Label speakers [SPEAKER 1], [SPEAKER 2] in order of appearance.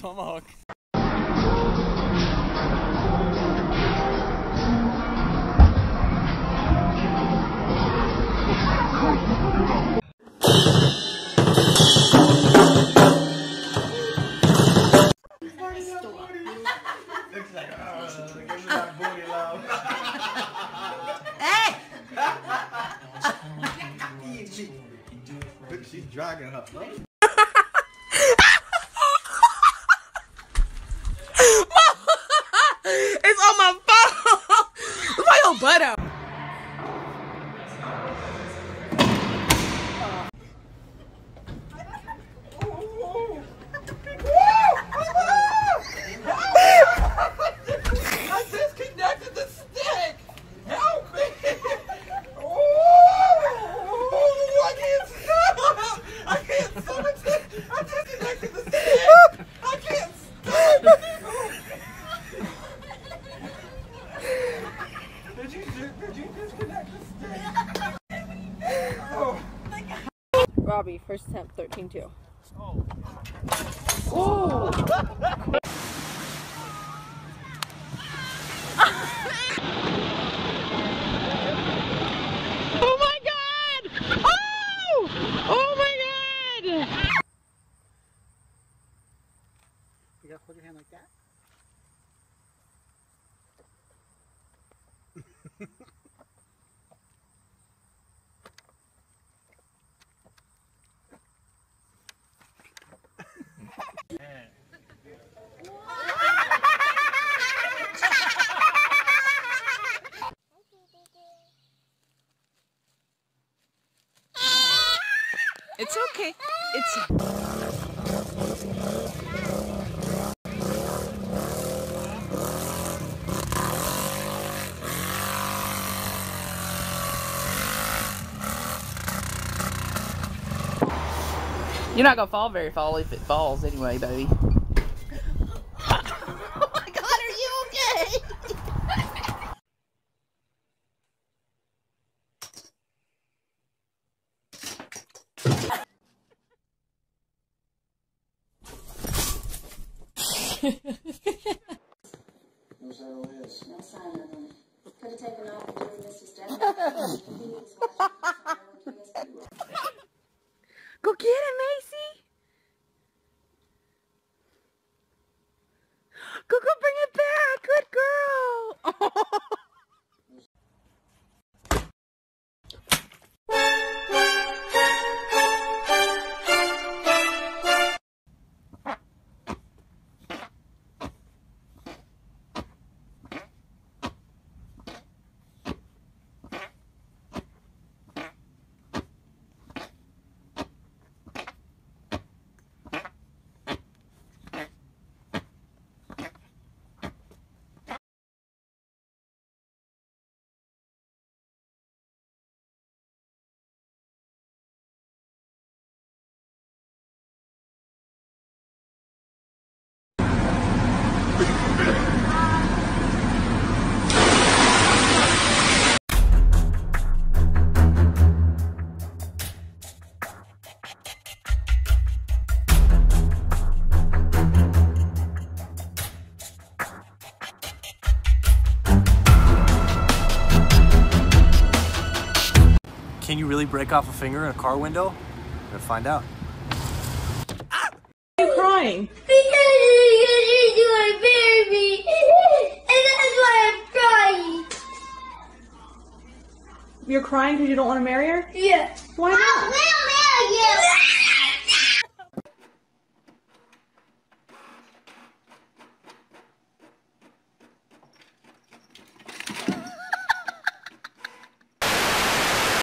[SPEAKER 1] tomahawk.
[SPEAKER 2] Looks like, give me that booty, love.
[SPEAKER 3] Hey!
[SPEAKER 2] She's dragging her.
[SPEAKER 3] It's on my phone! Look at your butt out.
[SPEAKER 2] I disconnected the stick! Help me! Oh, I can't stop! I can't stop it! I disconnected the stick! I can't stop! Did you disconnect the stick? Oh.
[SPEAKER 3] Robbie, first attempt, 13-2.
[SPEAKER 2] Oh.
[SPEAKER 3] Oh! Oh my god! Oh! Oh my god!
[SPEAKER 2] You gotta hold your hand like that.
[SPEAKER 3] It's okay. It's... You're not gonna fall very far if it falls anyway, baby. Oh my god, are you okay?
[SPEAKER 2] No sign of his.
[SPEAKER 4] No sign of him. Could have taken off and doing Mr. Stephens.
[SPEAKER 3] Go get it, Macy. Go bring it back. Good girl.
[SPEAKER 1] Can you really break off a finger in a car window? We're gonna find out.
[SPEAKER 3] Why are you crying?
[SPEAKER 4] Because you are baby. And that's why I'm crying.
[SPEAKER 3] You're crying because you don't want to marry her?
[SPEAKER 4] Yeah.
[SPEAKER 3] Why not?
[SPEAKER 4] I will marry you.